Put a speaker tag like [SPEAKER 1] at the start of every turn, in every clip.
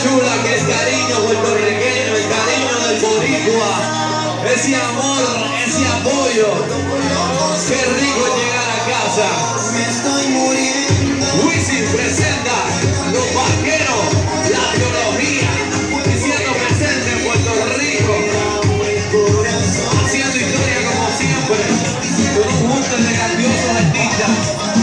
[SPEAKER 1] chula que es cariño puertorriqueño, el cariño del boricua, ese amor, ese apoyo. Qué rico es llegar a casa.
[SPEAKER 2] Me estoy muriendo.
[SPEAKER 1] Wisin presenta Los Vaqueros, la teología, diciendo presente en Puerto Rico, haciendo historia como siempre, con un junte de grandiosos artistas.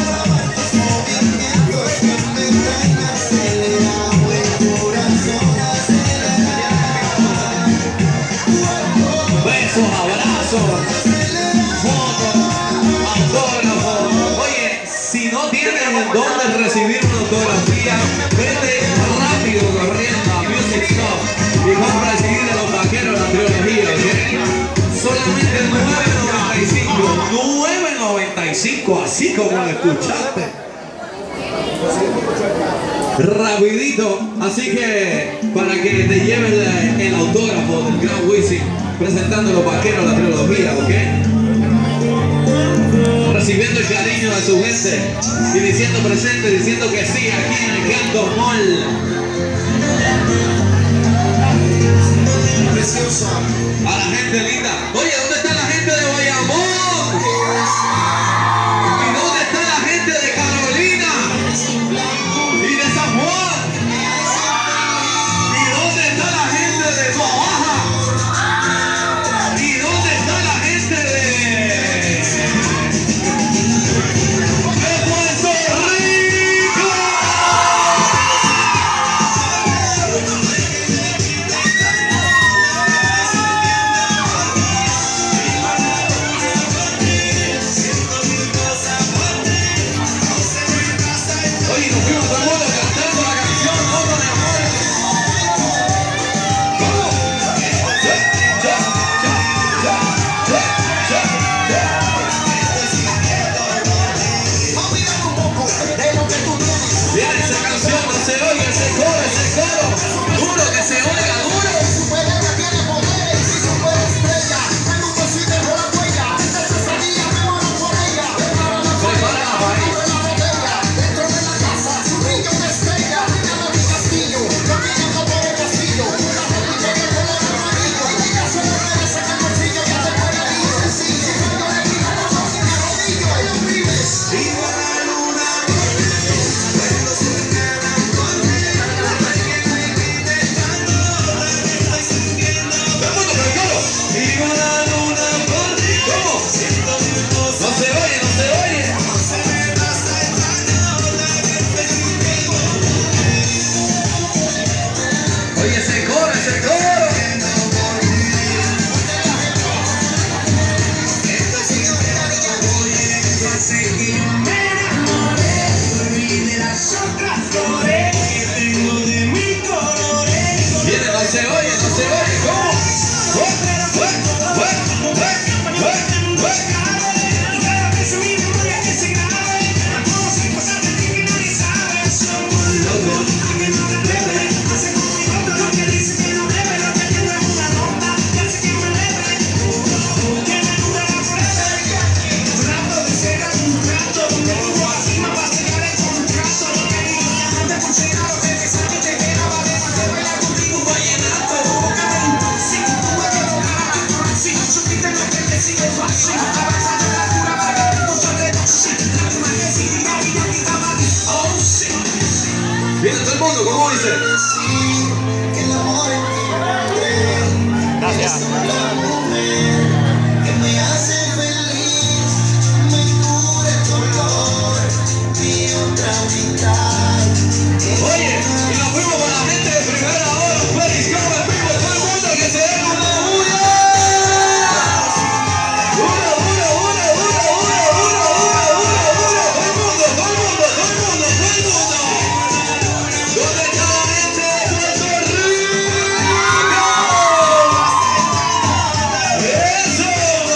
[SPEAKER 1] Besos, abrazos, fotos, autógrafos. Oye, si no tienes dónde recibir una autografía, vete rápido corriendo a Music Shop y compra el CD de Los Vaqueros, la trilogía, ¿ok? Solamente $9.95, así como lo escuchaste. Rapidito, así que para que te lleves el autógrafo del gran Wisin presentando Los Vaqueros, la trilogía, ¿ok? Recibiendo el cariño de su gente y diciendo presente, diciendo que sí, aquí en el Canto Mall. A la gente linda. Oye, ¿dónde está la gente de Bayamón? ¿Y dónde está la gente de Carolina? ¿Y de San Juan? ¿Y dónde está la gente de Baja? ¿Y dónde está la gente de Puerto Rico? Oye, nos fuimos todo el mundo cantando la canción Loco de Amor. ¿Cómo? Viene esa canción, no se oye ese coro, duro, que se oiga duro. Prepara la país. Oye, ese coro, ese coro. Viene, no se oye, ¿cómo? Viene todo el mundo, ¿cómo dice? Gracias. Oye, y nos fuimos con la gente de primera hora, Félix, como en vivo, todo el mundo que se dé una bulla. Una. Todo el mundo. ¿Dónde está la gente de Puerto Rico? ¡Eso!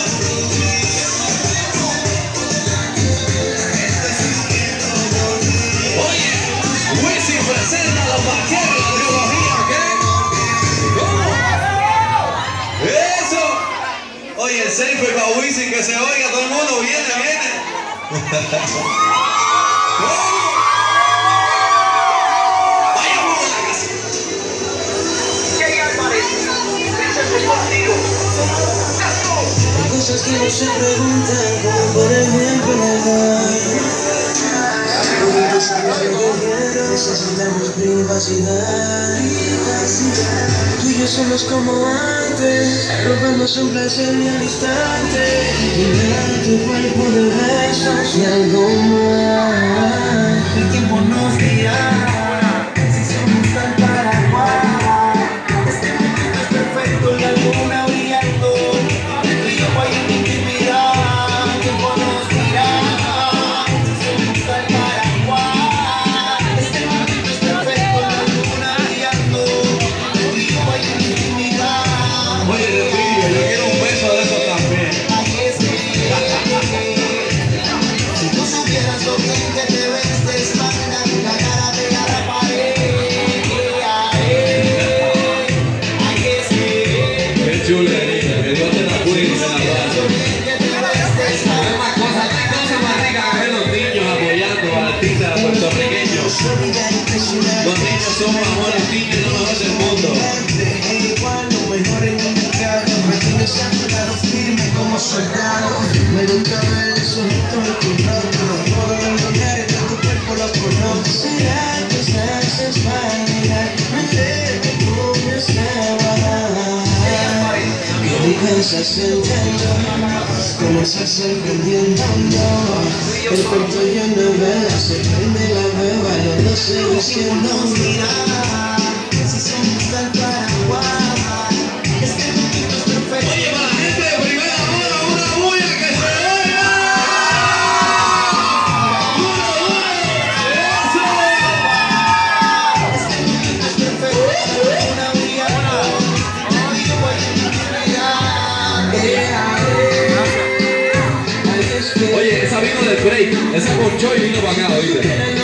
[SPEAKER 1] Oye, Wisin presenta Los Vaqueros, la trilogía, ¿ok? ¿Cómo? ¡Eso! Oye, el selfie para Wisin, que se oiga, todo el mundo viene. ¿Cómo? Vayamos a la casa.
[SPEAKER 2] cosas que no se preguntan, como por ejemplo la edad. Necesitamos privacidad. Tú y yo somos como antes, robamos un placer y al instante. Llenar tu cuerpo de besos y algo más. El tiempo nos dirá si somos tan Paraguay. Este momento es perfecto, la luna brillando. Tú y yo hay una intimidad. El tiempo nos dirá si somos tan Paraguay. Este momento es perfecto, la luna brillando. Tú y yo hay una intimidad.
[SPEAKER 1] Oye, Refugio, yo quiero un beso de eso también.
[SPEAKER 2] Ay, es que si tú supieras lo bien que te ves de espalda, la cara pegada a la pared. Ay, es que
[SPEAKER 1] Qué chulería, que Dios te la cuide y te la abrace. No hay más cosas, no hay cosa más rica que ver los niños apoyando a artistas puertorriqueños. Los niños somos amor, los niños son lo mejor del mundo.
[SPEAKER 2] Como soldado, me gusta ver esos gestos en tu rostro. Todos los lugares de tu cuerpo los conozco. Será que estás espalda, me que tú me estabas. Y piensas sintiendo, como estás sorprendiendo. El cuerpo lleno de velas, se prende la beba, los dos se diciendo. Mira, si somos tal Paraguay, este momento es perfecto.
[SPEAKER 1] Oye, para la gente de primera hora, una bulla que se oiga. Oye, esa vino del break, esa ponchó y vino para acá, oíste.